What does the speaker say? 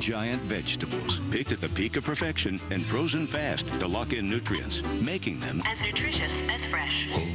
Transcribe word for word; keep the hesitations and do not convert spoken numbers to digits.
giant vegetables, picked at the peak of perfection and frozen fast to lock in nutrients, making them as nutritious as fresh. whole